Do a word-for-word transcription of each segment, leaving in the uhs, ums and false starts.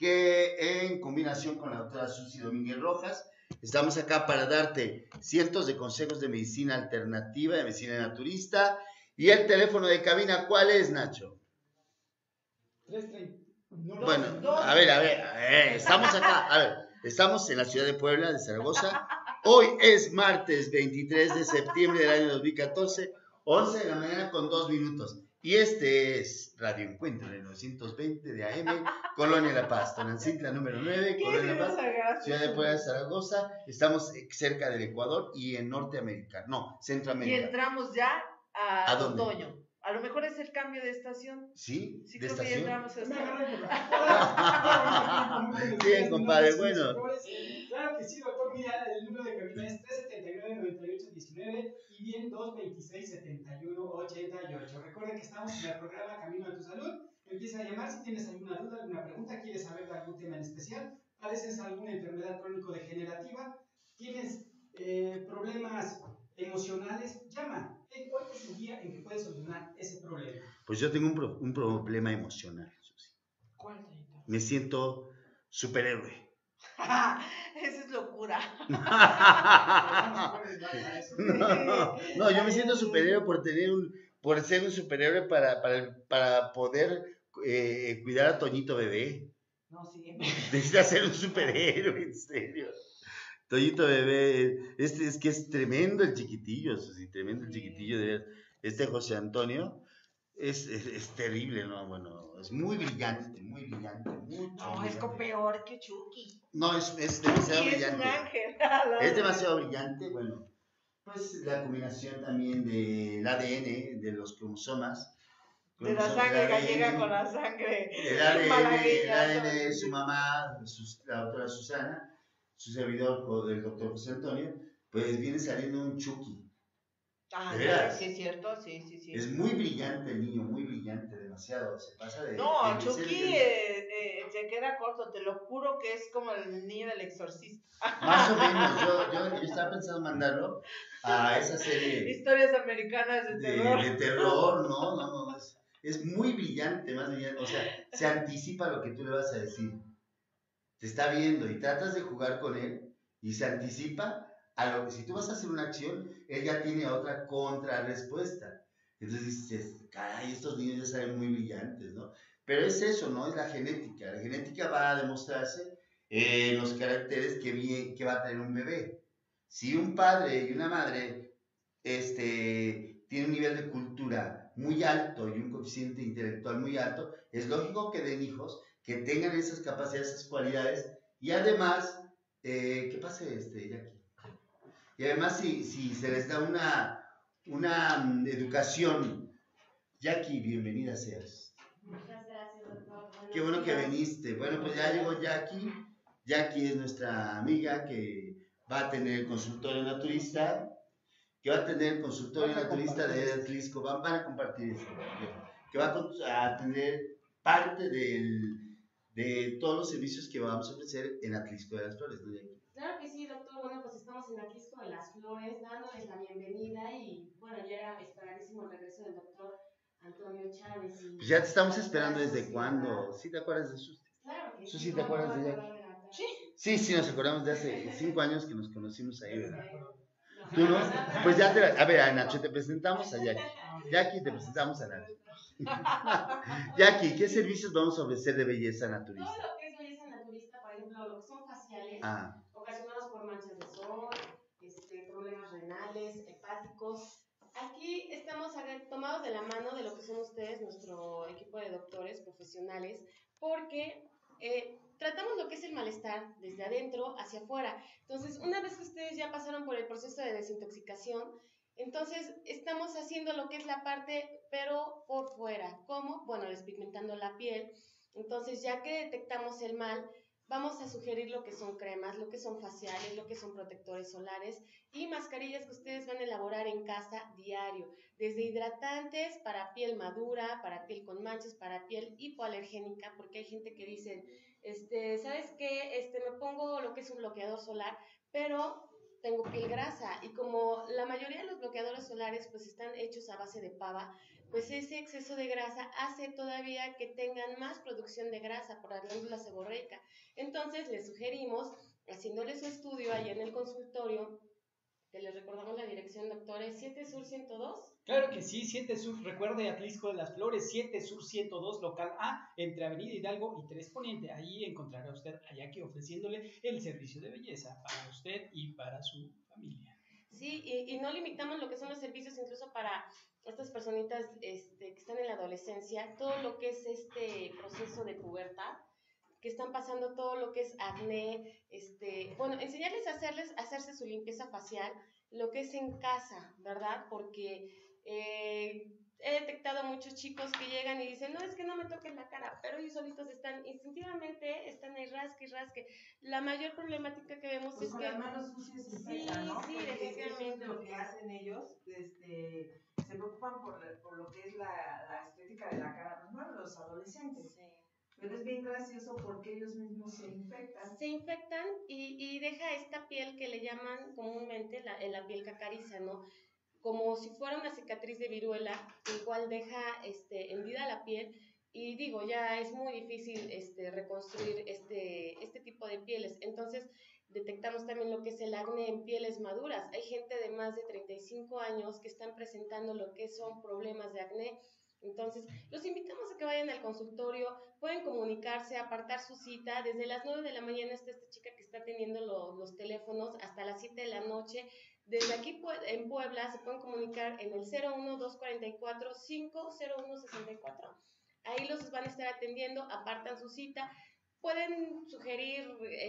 que en combinación con la doctora Susi Domínguez Rojas, estamos acá para darte cientos de consejos de medicina alternativa, de medicina naturista. Y el teléfono de cabina, ¿cuál es, Nacho? tres treinta. No, bueno, no, a ver, a ver, a ver, estamos acá, a ver, estamos en la ciudad de Puebla, de Zaragoza. Hoy es martes veintitrés de septiembre del año dos mil catorce, once de la mañana con dos minutos. Y este es Radio Encuentro de novecientos veinte de A M, Colonia La Paz, Tonancintla número nueve, Colonia La Paz, ciudad de Puebla, Zaragoza. Estamos cerca del Ecuador y en Norteamérica, no, Centroamérica. Y entramos ya a, ¿A dónde? otoño. A lo mejor es el cambio de estación. ¿Sí? Sí, ¿De creo estación? que ya entramos a estación. Bien, compadre, bueno. Claro que sí, doctor. Mira, el número de cabina es tres setenta y nueve, noventa y ocho diecinueve y bien dos veintiséis, setenta y uno, ochenta y ocho. Recuerda que estamos en el programa Camino a tu Salud. Empieza a llamar si tienes alguna duda, alguna pregunta, quieres saber de algún tema en especial, padeces alguna enfermedad crónico-degenerativa, tienes eh, problemas emocionales, llama. Hoy es el día en que puedes solucionar ese problema. Pues yo tengo un, pro, un problema emocional, Susi. ¿Cuál, señorita? Me siento superhéroe. Esa es locura. no, no, yo me siento superhéroe por tener un, por ser un superhéroe para, para, para poder eh, cuidar a Toñito Bebé. No, sí. Necesita ser un superhéroe, en serio. Toñito Bebé, este es que es tremendo el chiquitillo, Susi, tremendo el chiquitillo de este José Antonio. Es, es, es terrible, ¿no? Bueno, es muy brillante, muy brillante. Mucho, no, brillante. Es como peor que Chucky. No, es, es demasiado sí, brillante. Es un ángel. Es demasiado brillante, bueno. Pues la combinación también del A D N, de los cromosomas. De la sangre gallega con la sangre el A D N, malagueña. El A D N de su mamá, su, la doctora Susana, su servidor, el doctor José Antonio, pues viene saliendo un Chucky. Ah, sí, es cierto, sí, sí, sí. Es muy brillante el niño, muy brillante, demasiado, se pasa de... No, de Chucky eh, eh, se queda corto, te lo juro que es como el niño del exorcista. Más o menos, yo, yo, yo estaba pensando mandarlo a esa serie... Historias americanas de, de terror. De terror, no, no, no, es, es muy brillante, más brillante, o sea, se anticipa lo que tú le vas a decir. Te está viendo y tratas de jugar con él y se anticipa a lo que, si tú vas a hacer una acción, él ya tiene otra contrarrespuesta. Entonces dices, caray, estos niños ya saben muy brillantes, ¿no? Pero es eso, ¿no? Es la genética. La genética va a demostrarse en los caracteres que, vi, que va a tener un bebé. Si un padre y una madre este, tienen un nivel de cultura muy alto y un coeficiente intelectual muy alto, es lógico que den hijos que tengan esas capacidades, esas cualidades, y además, eh, ¿qué pasa este, Jackie? Y además, si, si se les da una, una um, educación, Jackie, bienvenida seas. Muchas gracias, doctor. Qué bueno que viniste. Bueno, pues ya llegó Jackie. Jackie es nuestra amiga que va a tener el consultorio naturista, que va a tener el consultorio naturista de Atlisco, van, van a compartir eso, que va a tener parte del, de todos los servicios que vamos a ofrecer en Atlisco de las Flores, ¿no, Jackie? Claro que sí, doctor. Bueno, pues estamos en Atlisco de las Flores, dándoles la bienvenida y, bueno, ya era esperadísimo el regreso del doctor Antonio Chávez. Y pues ya te estamos esperando desde cuándo. ¿Sí te acuerdas de Susi? Claro que sí. ¿Sí ¿Te acuerdas de Jackie? Sí. Sí, sí, nos acordamos de hace cinco años que nos conocimos ahí, ¿verdad? No. ¿Tú no? Pues ya te la... A ver, a Nacho, te presentamos a Jackie. Jackie, te presentamos a Nacho. Jackie, ¿qué servicios vamos a ofrecer de belleza naturista? Todo lo que es belleza naturista, por ejemplo, lo que son faciales, ah. ocasionados por manchas de sol, este, problemas renales, hepáticos. Aquí estamos tomados de la mano de lo que son ustedes, nuestro equipo de doctores profesionales, porque eh, tratamos lo que es el malestar desde adentro hacia afuera. Entonces, una vez que ustedes ya pasaron por el proceso de desintoxicación, entonces estamos haciendo lo que es la parte, pero por fuera. ¿Cómo? Bueno, despigmentando la piel. Entonces, ya que detectamos el mal, vamos a sugerir lo que son cremas, lo que son faciales, lo que son protectores solares y mascarillas que ustedes van a elaborar en casa diario, desde hidratantes para piel madura, para piel con manchas, para piel hipoalergénica, porque hay gente que dice, este, ¿sabes qué? Este, me pongo lo que es un bloqueador solar, pero tengo piel grasa, y como la mayoría de los bloqueadores solares pues están hechos a base de pava, pues ese exceso de grasa hace todavía que tengan más producción de grasa por la glándula seborreica. Entonces les sugerimos, haciéndoles su estudio ahí en el consultorio, que les recordamos la dirección, doctores, siete Sur ciento dos. Claro que sí, siete Sur, recuerde Atlisco de las Flores, siete Sur ciento dos, local A, entre Avenida Hidalgo y tres Poniente. Ahí encontrará usted a Jackie ofreciéndole el servicio de belleza para usted y para su familia. Sí, y, y no limitamos lo que son los servicios incluso para estas personitas este, que están en la adolescencia, todo lo que es este proceso de pubertad, que están pasando todo lo que es acné, este, bueno, enseñarles a hacerles, a hacerse su limpieza facial, lo que es en casa, ¿verdad? Porque eh, he detectado a muchos chicos que llegan y dicen, no, es que no me toquen la cara, pero ellos solitos están, instintivamente, están ahí rasque y rasque. La mayor problemática que vemos Pues es con que... las manos sucias se Sí, infectan, ¿no? sí, Porque definitivamente. eso es lo que hacen ellos, este, se preocupan por, por lo que es la, la estética de la cara, pues, bueno, los adolescentes. Sí. Pero es bien gracioso porque ellos mismos se infectan. Se infectan y, y deja esta piel que le llaman comúnmente la, la piel cacariza, ¿no? Como si fuera una cicatriz de viruela, igual deja este, hendida la piel. Y digo, ya es muy difícil este, reconstruir este, este tipo de pieles. Entonces, detectamos también lo que es el acné en pieles maduras. Hay gente de más de treinta y cinco años que están presentando lo que son problemas de acné. Entonces, los invitamos a que vayan al consultorio, pueden comunicarse, apartar su cita. Desde las nueve de la mañana está esta chica que está teniendo lo, los teléfonos hasta las siete de la noche. Desde aquí en Puebla se pueden comunicar en el cero uno dos cuatro cuatro cinco cero uno seis cuatro. Ahí los van a estar atendiendo, apartan su cita. Pueden sugerir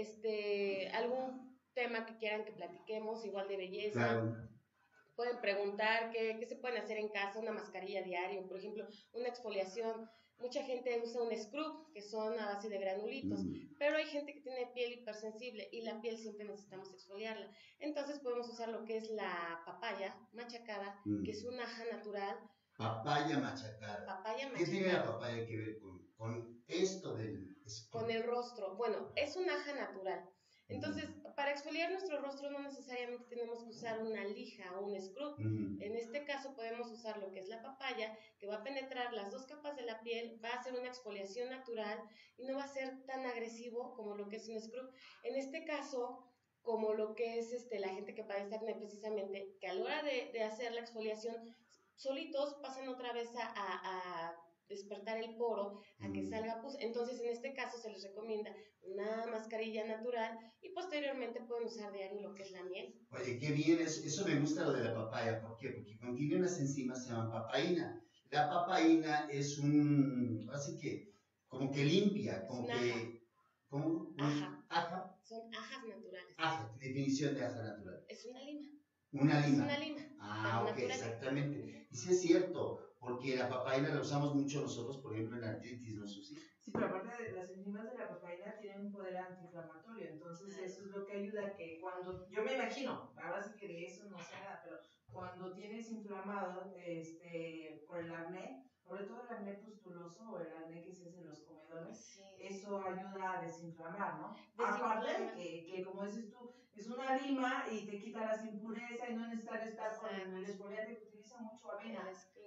este, algún tema que quieran que platiquemos, igual de belleza. Claro. Pueden preguntar qué, qué se pueden hacer en casa, una mascarilla diario, por ejemplo, una exfoliación. Mucha gente usa un scrub, que son a base de granulitos, mm. pero hay gente que tiene piel hipersensible y la piel siempre necesitamos exfoliarla. Entonces podemos usar lo que es la papaya machacada, mm. que es una aja natural. Papaya machacada. Papaya machacada. ¿Qué tiene la papaya que ver con, con esto del scrub? Con el rostro. Bueno, es una aja natural. Entonces, para exfoliar nuestro rostro no necesariamente tenemos que usar una lija o un scrub. Mm. En este caso podemos usar lo que es la papaya, que va a penetrar las dos capas de la piel, va a hacer una exfoliación natural y no va a ser tan agresivo como lo que es un scrub. En este caso, como lo que es este, la gente que padece acné precisamente, que a la hora de, de hacer la exfoliación, solitos pasan otra vez a... a, a despertar el poro, a que salga pus. Entonces, en este caso se les recomienda una mascarilla natural y posteriormente pueden usar diario lo que es la miel. Oye, qué bien, eso, eso me gusta lo de la papaya. ¿Por qué? Porque contiene unas enzimas que se llaman papaína. La papaína es un, así que, como que limpia, como es que... Aja. ¿Cómo? Aja. Aja. Son ajas naturales. Aja, definición de aja natural. Es una lima. Una lima. Es una lima. Ah, ok, exactamente. Y sí es cierto, porque la papaína la usamos mucho nosotros, por ejemplo, en artritis, ¿no, Susi? Sí, pero aparte de las enzimas de la papaína tienen un poder antiinflamatorio, entonces eso es lo que ayuda a que cuando, yo me imagino, ahora sí que de eso no sé nada, pero cuando tienes inflamado este, por el acné, sobre todo el acné pustuloso o el acné que se hace en los comedores, sí. Eso ayuda a desinflamar, ¿no? Aparte que, que como dices tú, es una lima y te quita las impurezas y no es necesario estar con el exfoliante que utiliza mucho avena.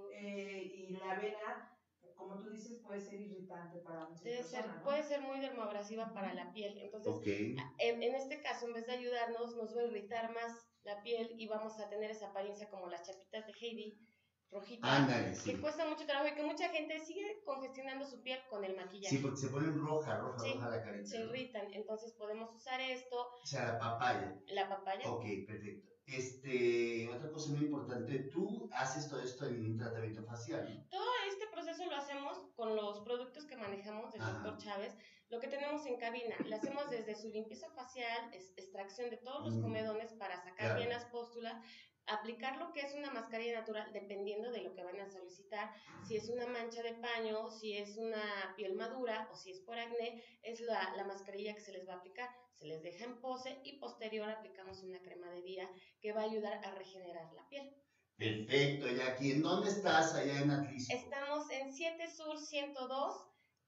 Eh, y la avena, como tú dices, puede ser irritante para muchas Debe personas, ser, ¿no? Puede ser muy dermoabrasiva para la piel. Entonces, okay. en, en este caso, en vez de ayudarnos, nos va a irritar más la piel y vamos a tener esa apariencia como las chapitas de Heidi, rojita, Ándale, sí. que cuesta mucho trabajo y que mucha gente sigue congestionando su piel con el maquillaje. Sí, porque se ponen roja, roja, sí, roja la carita. Se irritan, entonces podemos usar esto. O sea, la papaya. La papaya. Ok, perfecto. Este, otra cosa muy importante, tú haces todo esto en un tratamiento facial, ¿no? Todo este proceso lo hacemos con los productos que manejamos del doctor Chávez, lo que tenemos en cabina. Le hacemos desde su limpieza facial, es, extracción de todos los mm. comedones para sacar claro. bien las póstulas, aplicar lo que es una mascarilla natural dependiendo de lo que van a solicitar, si es una mancha de paño, si es una piel madura o si es por acné, es la, la mascarilla que se les va a aplicar, se les deja en pose y posterior aplicamos una crema de día que va a ayudar a regenerar la piel. Perfecto, Jackie. ¿En dónde estás allá en Atlisco? Estamos en siete Sur ciento dos,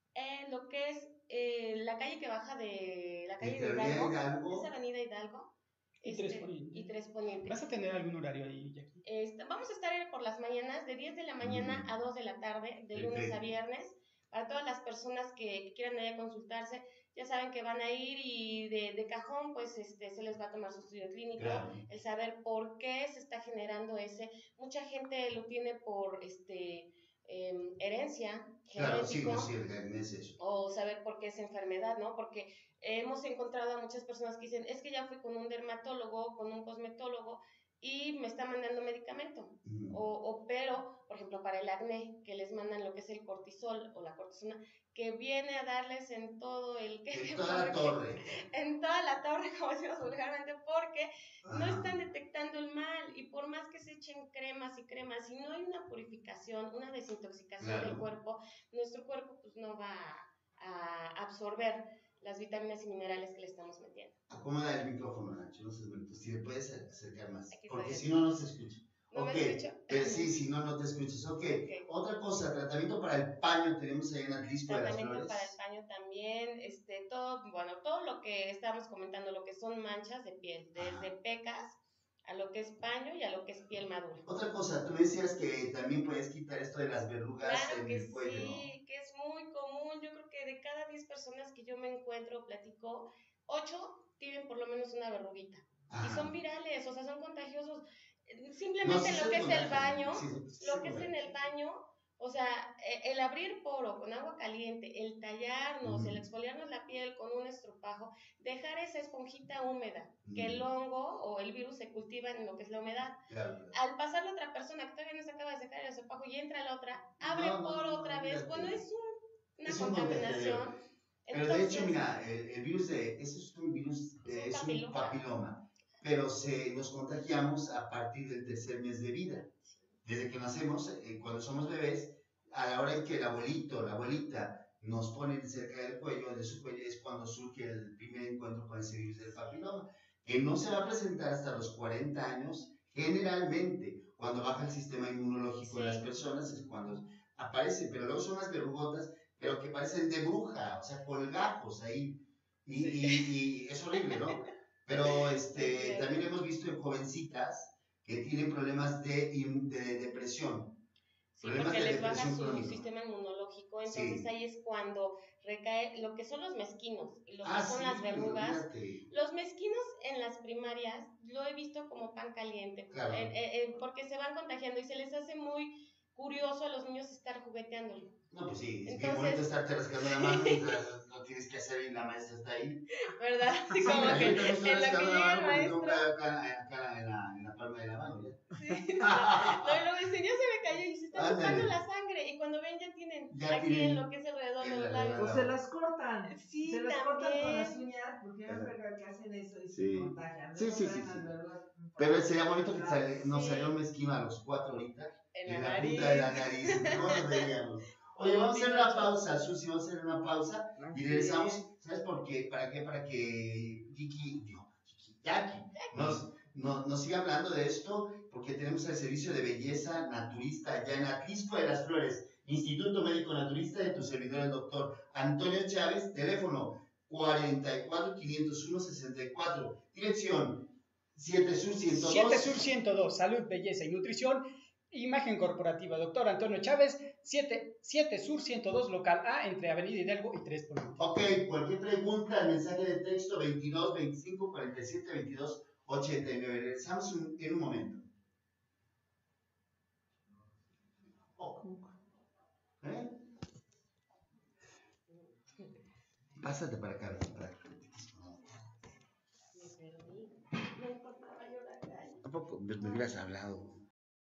en lo que es eh, la calle que baja de la calle de Hidalgo, Hidalgo, es Avenida Hidalgo. Y Este, tres ponientes. y tres ponientes. ¿Vas a tener algún horario ahí, Jackie? Este, vamos a estar por las mañanas, de diez de la mañana Mm. a dos de la tarde, de lunes Perfecto. a viernes. Para todas las personas que, que quieran ir a consultarse, ya saben que van a ir y de, de cajón, pues este, se les va a tomar su estudio clínico, Claro. el saber por qué se está generando ese. Mucha gente lo tiene por este, eh, herencia, Claro, sí, genético, no, sí, el acné es eso. o saber por qué es enfermedad, ¿no? Porque hemos encontrado a muchas personas que dicen, es que ya fui con un dermatólogo, con un cosmetólogo, y me está mandando medicamento. Mm. O, o pero, por ejemplo, para el acné, que les mandan lo que es el cortisol o la cortisona, que viene a darles en todo el... En toda la torre. En toda la torre, como decimos vulgarmente, porque no Ah. están detectando el mal, y por más que se echen cremas y cremas, si no hay una purificación, una desintoxicación Claro. del cuerpo, nuestro cuerpo pues no va a absorber las vitaminas y minerales que le estamos metiendo. Acomoda el micrófono, Nacho, no seas bonito. Si le puedes acercar más, Aquí porque estoy. si no, no se escucha. ¿No Ok, me escucho? pero sí, si no, no te escuchas. Ok, Ok. otra cosa, tratamiento para el paño tenemos ahí en Atlisco de las Tratamiento Flores. para el paño también, este, todo, bueno, todo lo que estábamos comentando, lo que son manchas de piel, desde Ajá. pecas a lo que es paño y a lo que es piel madura. Otra cosa, tú decías que también puedes quitar esto de las verrugas Claro en que el cuello, sí, que es muy común. Yo creo que de cada diez personas que yo me encuentro, platico, ocho tienen por lo menos una verruguita. ¿no? Y son Ajá. virales, o sea, son contagiosos. No, Simplemente sí lo se que es el contagian, baño, sí, sí lo se que es en contagian. el baño, o sea, eh, el abrir poro con agua caliente, el tallarnos, Mm. el exfoliarnos la piel con un estropajo, dejar esa esponjita húmeda, que el Mm. hongo o el virus se cultiva en lo que es la humedad. Claro, claro. Al pasar la otra persona que todavía no se acaba de secar el estropajo y entra la otra, abre No, no, poro no, otra vez. olvídate. Bueno, es un- una Es un contaminación. contagiador. Pero Entonces, de hecho, mira, el, el virus de, ese es un virus, Es un eh, es un papiloma. papiloma, pero se, nos contagiamos a partir del tercer mes de vida. Desde que nacemos, eh, cuando somos bebés, a la hora en que el abuelito o la abuelita nos ponen cerca del cuello, de su cuello, es cuando surge el primer encuentro con ese virus del papiloma, que no se va a presentar hasta los cuarenta años, generalmente, cuando baja el sistema inmunológico de las Sí. personas, es cuando aparece, pero luego son las verrugotas, pero que parecen de bruja, o sea, colgajos ahí, y, Sí. y, y es horrible, ¿no? Pero este, Sí. también hemos visto en jovencitas que tienen problemas de, in- de depresión. sí, Problemas porque de les baja depresión su crónica. sistema inmunológico, entonces Sí. ahí es cuando recae lo que son los mezquinos y lo que Ah, son sí, las verrugas. olvídate. Los mezquinos en las primarias lo he visto como pan caliente, Claro. eh, eh, eh, porque se van contagiando y se les hace muy curioso a los niños estar jugueteándolo. No, pues sí, es bien Entonces- bonito estarte rascando la mano y lo tienes que hacer y la maestra está ahí. ¿Verdad? Así Sí, como mira, que yo también estoy en lo que rascando la llega el mano porque maestro. no caigo acá, acá en, la, en la palma de la mano, ¿ya? Sí, no, y luego dicen, ya se me cayó y se está Ándale. chupando la sangre. Y cuando ven, ya tienen Ya aquí tienen en lo que es alrededor de en los la- labios. O se las cortan. Sí, se las cortan con las también. uñas porque me enfergan que hacen eso y Sí. se contagian. Sí, Luego sí, traen sí, las sí. verrugas. Pero sería bonito que sale- nos Sí. salió un mezquino a los cuatro ahorita. En En la la nariz. punta de la nariz. ¿Cómo nos veríamos? Oye, vamos a hacer una pausa, Susi, vamos a hacer una pausa y regresamos. ¿Sabes por qué? ¿Para qué? Para que Kiki, digo, Kiki, Jackie, nos, nos, nos siga hablando de esto, porque tenemos el servicio de belleza naturista allá en Atlisco de las Flores, Instituto Médico Naturista de tu servidor, el doctor Antonio Chávez, teléfono cuarenta y cuatro, quinientos uno, sesenta y cuatro, dirección siete Sur ciento dos. siete Sur ciento dos, salud, belleza y nutrición. Imagen corporativa, doctor Antonio Chávez, siete, siete Sur ciento dos, local A, entre Avenida Hidalgo y tres Poniente. Ok, cualquier pregunta, mensaje de texto veintidós, veinticinco, cuarenta y siete, veintidós, ochenta y nueve. Regresamos un- en un momento. Oh. ¿Eh? Pásate para acá, ven, para acá. Me perdí. No importaba yo la calle. Tampoco me hubieras hablado.